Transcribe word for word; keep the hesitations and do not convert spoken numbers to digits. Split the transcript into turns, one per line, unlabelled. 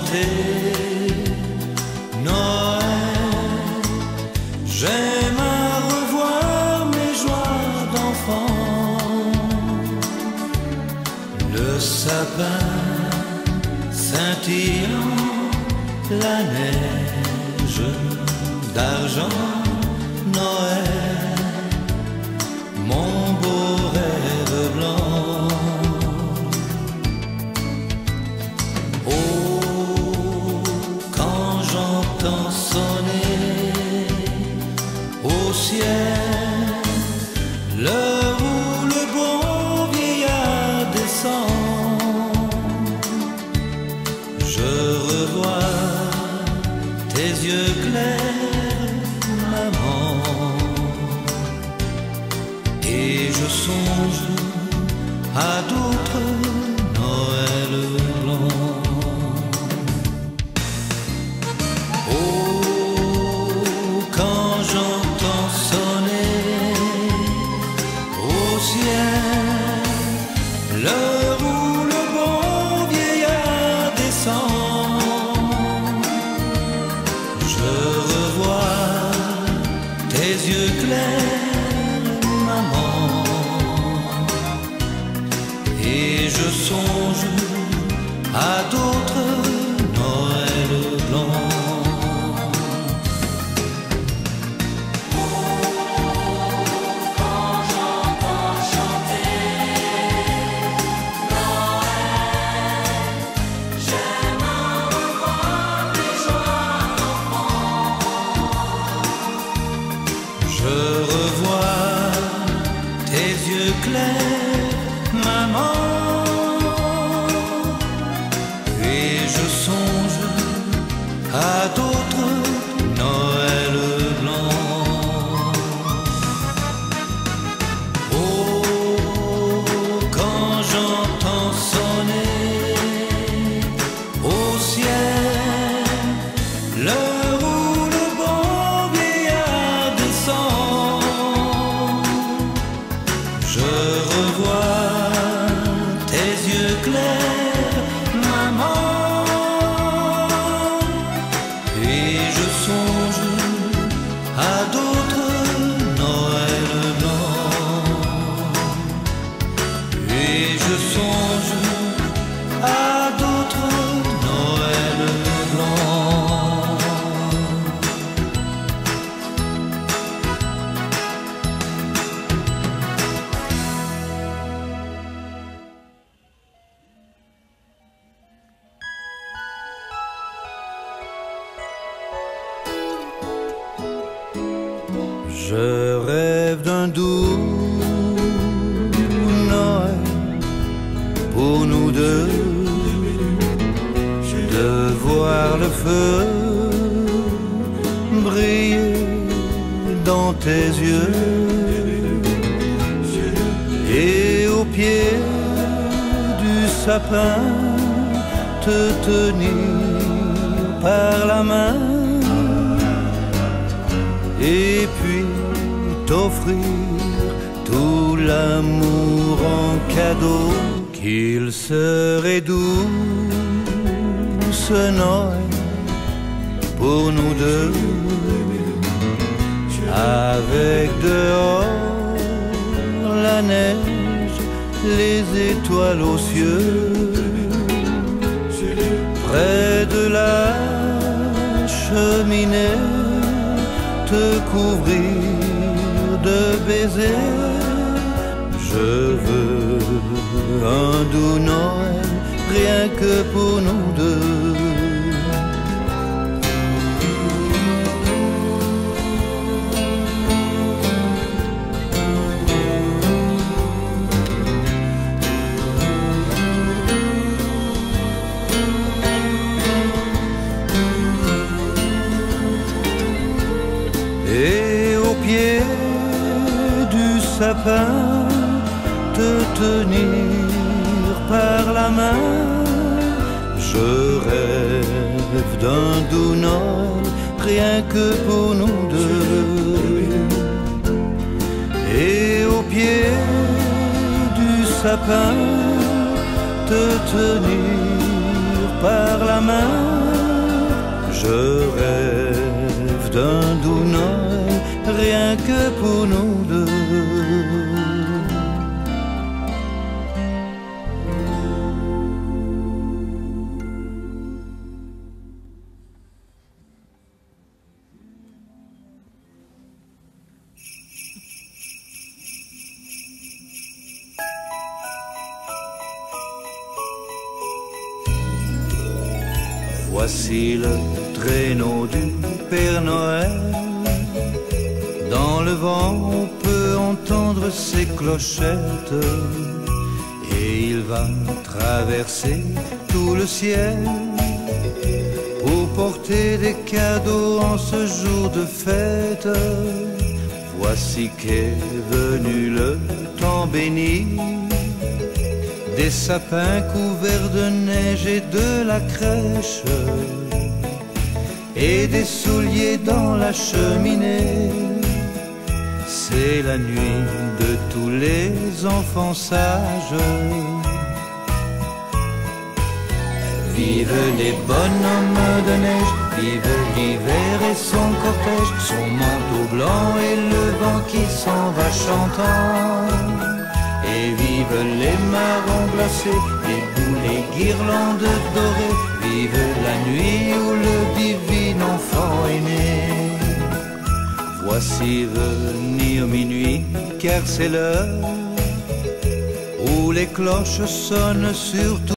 chanter Noël. J'aime à revoir mes joies d'enfant, le sapin scintillant, la neige d'argent, Noël, mon beau rêve blanc. Oh, quand j'entends sonner au ciel l'heure où le bon vieillard descend, je revois tes yeux clairs, maman, et je songe à d'autres Noëls blancs. Oh, quand j'entends sonner au ciel l'heure où le bon vieillard descend, je revois tes yeux clairs, maman, et je songe à d'autres Noëls blancs.
Quand j'entends chanter Noël, j'aime à revoir mes joies d'enfant.
Je revois tes yeux clairs, maman, et je songe à d'autres Noëls blancs. Oh, quand j'entends sonner au ciel l'heure où le bon vieillard descend, je revois tes yeux clairs, maman, et je songe à d'autres Noëls blancs, et je songe à d'autres Noëls blancs. Je rêve d'un doux Noël pour nous deux, de voir le feu briller dans tes yeux, et au pied du sapin te tenir par la main, et puis t'offrir tout l'amour en cadeau. Qu'il serait doux ce Noël pour nous deux, avec dehors la neige, les étoiles aux cieux, près de la cheminée te couvrir de baisers. Je veux un doux Noël, rien que pour nous deux. Et au pied du sapin te tenir par la main, je rêve d'un doux Noël, rien que pour nous deux. Et au pied du sapin te tenir par la main. Je rêve d'un doux Noël, rien que pour nous deux. Voici le traîneau du Père Noël. Dans le vent on peut entendre ses clochettes, et il va traverser tout le ciel pour porter des cadeaux en ce jour de fête. Voici qu'est venu le temps béni, des sapins couverts de neige et de la crèche, et des souliers dans la cheminée. C'est la nuit de tous les enfants sages. Vive les bonhommes de neige, vive l'hiver et son cortège, son manteau blanc et le vent qui s'en va chantant. Et vive les marrons glacés, les boules, les guirlandes dorées. Vive la nuit où le divin enfant est né. Voici venir minuit, car c'est l'heure où les cloches sonnent sur tout.